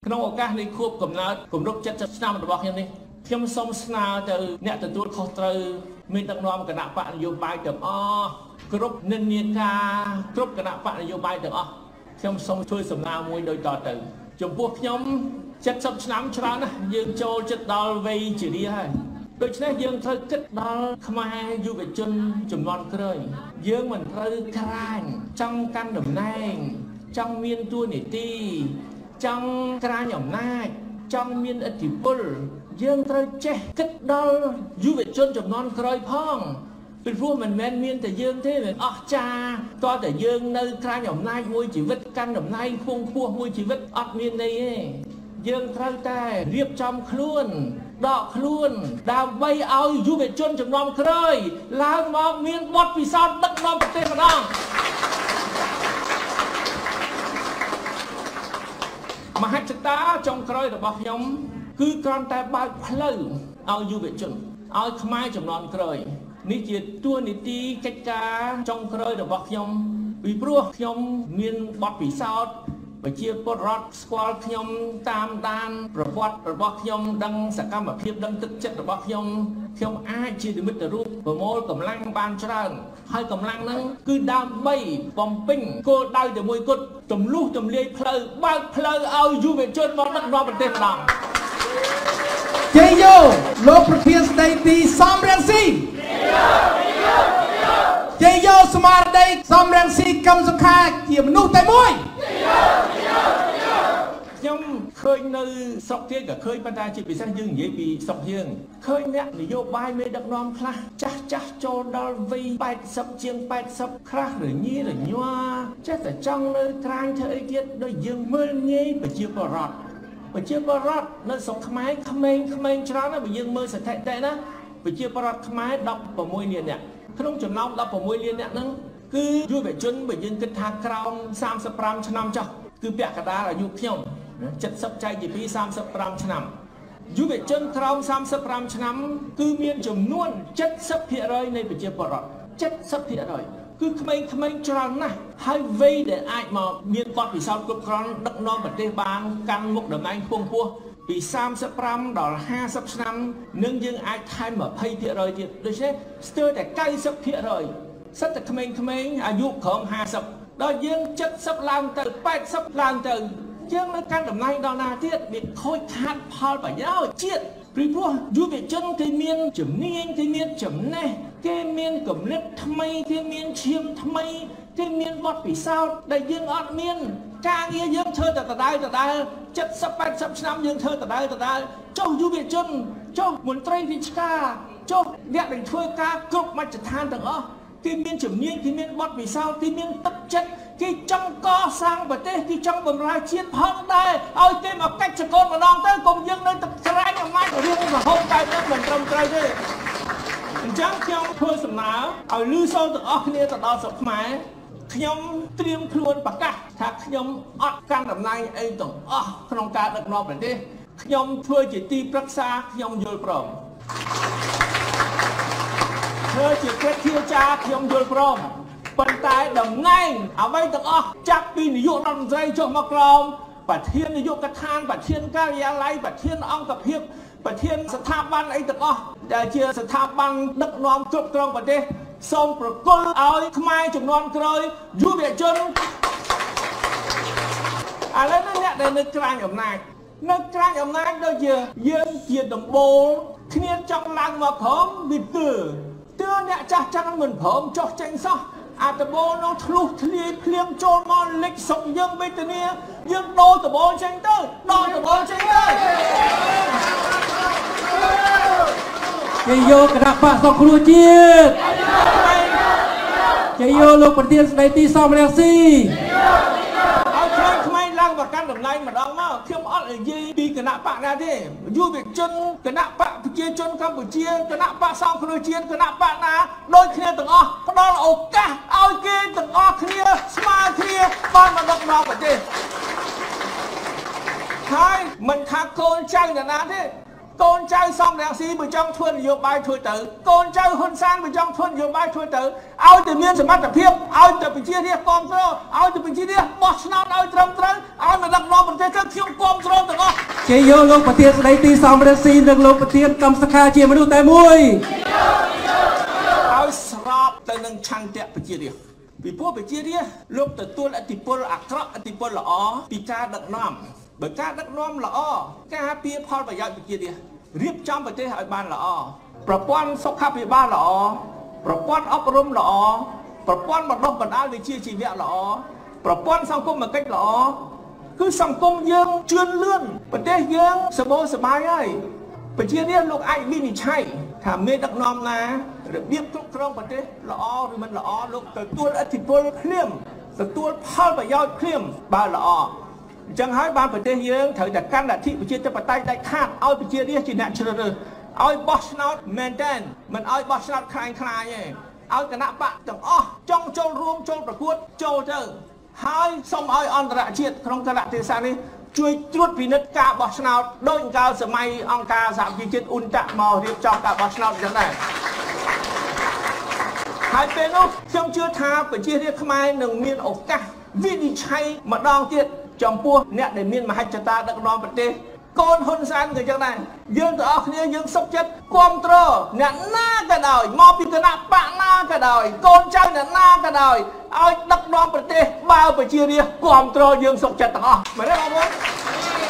ក្នុងឱកាសនេះខួបកំណើតគម្រប់70ឆ្នាំរបស់ខ្ញុំនេះខ្ញុំសូមស្នើទៅអ្នកទទួលខុសត្រូវមានដឹកនាំគណៈបកនយោបាយទាំងអស់គ្រប់និន្នាការគ្រប់គណៈបកនយោបាយទាំងអស់ខ្ញុំសូមធ្វើសំណើមួយដូចតទៅចំពោះខ្ញុំ70ឆ្នាំច្រើនណាស់យើងចូលចិត្តដល់វ័យជារាហើយដូច្នេះយើងត្រូវគិតដល់ខ្មែរយុវជនចំនួនក្រោយយើងមិនត្រូវក្រាញចង់កាន់តំណែងចង់មានតួនាទីចង់ក្រាញអំណាចចង់មានឥទ្ធិពលយើងត្រូវចេះគិតដល់យុវជនចំនួនក្រោយផងពីព្រោះមិនមែនមានតែយើងទេមិនអស់ចាតើតែយើងនៅក្រាញអំណាចមួយជីវិតកាន់តំណែងខ្ពង់ខ្ពស់មួយជីវិតអត់មានន័យទេយើងត្រូវតែរៀបចំខ្លួនដកខ្លួនដើម្បីឲ្យយុវជនចំនួនក្រោយឡើងមកមានបទពិសោធន៍ដឹកនាំប្រទេសម្ដងមហិច្ឆតាចុងក្រោយរបស់ខ្ញុំគឺគ្រាន់តែបើកផ្លូវឲ្យយុវជនឲ្យខ្មែរចំនួនក្រោយនេះជាតួនាទីកិច្ចការចុងក្រោយរបស់ខ្ញុំពីព្រោះខ្ញុំមានបទពិសោធន៍ប្រជាពលរដ្ឋស្គាល់ខ្ញុំតាមដានប្រវត្តិរបស់ខ្ញុំដឹងសកម្មភាពដឹងទឹកចិត្តរបស់ខ្ញុំអាចជានិមិត្តរូបប្រមូលកម្លាំងបានច្រើនហើយកម្លាំងហ្នឹងគឺដើម្បីបំពេញគោលដៅតែមួយគត់ទម្លុះទម្លាយផ្លូវបើកផ្លូវឲ្យយុវជនមកដឹកនាំប្រទេសម្ដងជ័យយោលោកប្រធានស្ដីទីសំរងស៊ីជ័យយោស្មារតីសំរងស៊ីកឹមសុខាជាមនុស្សតែមួយខ្ញុំឃើញនៅស្រុកទៀតក៏ឃើញប៉ុន្តែជាពិសេសយើងនិយាយពីស្រុកយើងឃើញអ្នកនយោបាយមេដឹកនាំខ្លះចាស់ចូលដល់វ័យ80ជាង80ខ្លះរញីរញ័រចេះតែចង់នៅក្រាញធ្វើអីទៀតដូចយើងមើលងាយប្រជាពលរដ្ឋនៅស្រុកខ្មែរក្មេងច្រើនណាស់បើយើងមើលស្ថិតិណាប្រជាពលរដ្ឋខ្មែរ16លាននាក់ក្នុងចំណោម16លាននាក់ហ្នឹងគឺយុវជនបើយើងគិតថាក្រោម35ឆ្នាំចុះគឺពាក់កណ្ដាលអាយុខ្ញុំ70ចែកជា2 35ឆ្នាំយុវជនក្រោម35ឆ្នាំគឺមានចំនួន 70% នៃប្រជាពលរដ្ឋ 70% គឺក្មេងច្រើនណាស់ហើយវ័យដែលអាចមកមានបទពិសោធន៍គ្រប់គ្រាន់ដឹកនាំប្រទេសបានកាន់មុខតំណែងខ្ពង់ខ្ពស់ពី35ដល់50ឆ្នាំនឹងយើងអាចថែម 20% ទៀតដូច្នេះស្ទើរតែ 90% សិតតែក្មេងអាយុក្រោម50ដល់យើង70ឡើងទៅ80ឡើងទៅយើងនៅកាន់តំណែងដល់ណាទៀតវាខូចខាតផលប្រយោជន៍ជាតិពីព្រោះយុវជនគេមានជំនាញគេមានចំណេះគេមានគំនិតថ្មីគេមានឈាមថ្មីគេមានបទពិសោធន៍ដែលយើងអត់មានការងារយើងធ្វើតែដដែល70 80ឆ្នាំយើងធ្វើដដែលចុះយុវជនចុះមន្ត្រីរាជការចុះអ្នកដែលធ្វើការគ្រប់មជ្ឈដ្ឋានទាំងអស់គេមានជំនាញគេមានបទពិសោធន៍គេមានទឹកចិត្តគេចង់កសាងប្រទេសគេចង់បម្រើជាតិផងដែរឲ្យគេមកកាច់ចកូនម្ដងទៅកុំយើងនៅតែក្រាញអំណាចរឿងរហូតតែមិនត្រឹមត្រូវទេអញ្ចឹងខ្ញុំធ្វើសំណើឲ្យលឺសូរទាំងអស់គ្នាទៅដល់ស្រុកខ្មែរខ្ញុំត្រៀមខ្លួនប្រកាសថាខ្ញុំអត់កាន់តំណែងអីទាំងអស់ក្នុងការដឹកនាំប្រទេសខ្ញុំធ្វើជាទីប្រឹក្សាខ្ញុំយល់ព្រមធ្វើជាព្រះធាចារខ្ញុំយល់ព្រមប៉ុន្តែតំណែងអ្វីទាំងអស់ចាប់ពីនាយករដ្ឋមន្ត្រីចុះមកក្រោមប្រធាននាយកដ្ឋានប្រធានការិយាល័យប្រធានអង្គភាពប្រធានស្ថាប័នអីទាំងអស់ដែលជាស្ថាប័នដឹកនាំគ្រប់គ្រងប្រទេសសូមប្រគល់ឲ្យខ្មែរជំនាន់ក្រោយយុវជនឥឡូវនេះអ្នកដែលនៅក្រាញអំណាចដូចជាយើងជាដំបូលគ្នាចង់ឡើងមកព្រមវិទើអ្នកចាស់ចឹងមិនព្រមចុះចេញសោះអាតបោនោះធ្លុះធ្លាយភ្លៀងចូលមកលិចសុកយើងវេទនាយើងដូរតបោចេញទៅគេយកគណៈបកសង្គ្រោះជាតិគេយកលោកប្រធានស្ដីទីសំរងស៊ីឲ្យក្មេងឡើងមកកាន់តំណែងម្ដងមកខ្ញុំអត់និយាយពីគណៈបកណាទេយុវជនគណៈបកប្រជាជនកម្ពុជាគណៈបកសង្គ្រោះជាតិគណៈបកណាដូចគ្នាទាំងអស់ផ្ដល់ឱកាសឲ្យគេទាំងអស់គ្នាស្មើគ្នាបានមកដឹកនាំប្រទេសហើយមិនថាកូនចៅអ្នកណាទេកូនចៅសំរងស៊ីបើចង់ធ្វើនយោបាយធ្វើទៅកូនចៅហ៊ុនសែនបើចង់ធ្វើនយោបាយធ្វើទៅឲ្យតែមានសមត្ថភាពឲ្យតែប្រជារាស្ត្រគ្រប់គ្រងឲ្យតែប្រជារាស្ត្របោះឆ្នោតឲ្យត្រឹមត្រូវឲ្យមកដឹកនាំប្រទេសទៅខ្ញុំគ្រប់គ្រងទាំងចេញយកលោកប្រធានស្ដីទីសំរងស៊ីនិងលោកប្រធានកម្មសខាជាមនុស្សតែមួយឲ្យស្របទៅនឹងឆន្ទៈប្រជារាស្ត្រពីព្រោះប្រជារាស្ត្រលោកទទួលឥទ្ធិពលអាក្រក់ឥទ្ធិពលល្អពីការដឹកនាំបើការដឹកនាំល្អការពារផលប្រយោជន៍ប្រជារាស្ត្ររៀបចំប្រទេសឲ្យបានល្អប្រព័ន្ធសុខាភិបាលល្អប្រព័ន្ធអប់រំល្អប្រព័ន្ធបណ្ដុះបណ្ដាលវិជ្ជាជីវៈល្អប្រព័ន្ធសង្គមគិច្ចល្អគឺសង្គមយើងជឿនលឿនប្រទេសយើងសម្បូរសប្បាយហើយប្រជារាស្ត្រលោកអាចវិនិច្ឆ័យថាមេដឹកនាំណារបៀបគ្រប់គ្រងប្រទេសល្អឬមិនល្អលោកទទួលឥទ្ធិពលភ្លាមទទួលផលប្រយោជន៍ភ្លាមបើល្អអញ្ចឹងហើយបានប្រទេសយើងត្រូវតែកាន់លទ្ធិប្រជាធិបតេយ្យដាច់ខាតឲ្យប្រជារាស្ត្រជាអ្នកជ្រើសរើសឲ្យបោះឆ្នោតមែនតែនមិនឲ្យបោះឆ្នោតខ្លាញ់ខ្លាយទេឲ្យគណៈបកទាំងអស់ចង់ចូលរួមចូលប្រកួតចូលទៅហើយសូមឲ្យអន្តរជាតិក្នុងកលៈទេសៈនេះជួយត្រួតពិនិត្យការបោះឆ្នោតដោយកាលសម័យអង្គការសហប្រជាជាតិអ៊ុនតាក់មករៀបចំការបោះឆ្នោតអញ្ចឹងដែរហើយពេលនោះខ្ញុំជឿថាប្រជារាស្ត្រខ្មែរនឹងមានឱកាសវិនិច្ឆ័យម្ដងទៀតចំពោះអ្នកដែលមានមហិច្ឆតាដឹកនាំប្រទេសកូនហ៊ុនសែនក៏ចឹងដែរយើងទាំងអស់គ្នាយើងសុខចិត្តគ្រប់គ្រងអ្នកណាក៏ដោយមកពីគណៈបកណាក៏ដោយកូនចៅអ្នកណាក៏ដោយឲ្យដឹកនាំប្រទេសបើប្រជារាស្ត្រគ្រប់គ្រងយើងសុខចិត្តទាំងអស់មែនទេបងប្អូន